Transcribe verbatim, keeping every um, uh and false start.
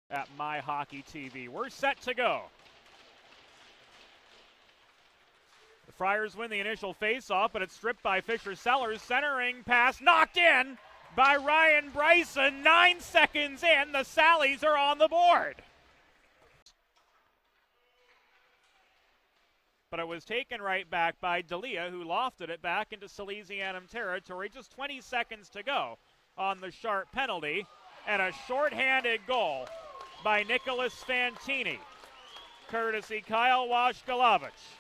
at My Hockey T V. We're set to go. The Friars win the initial faceoff, but it's stripped by Fisher-Sellers. Centering pass knocked in by Ryan Bryson. Nine seconds in, the Sallies are on the board. But it was taken right back by D'Elia, who lofted it back into Salesianum territory. Just twenty seconds to go on the sharp penalty. And a shorthanded goal by Nicholas Fantini, courtesy Kyle Washkalovich.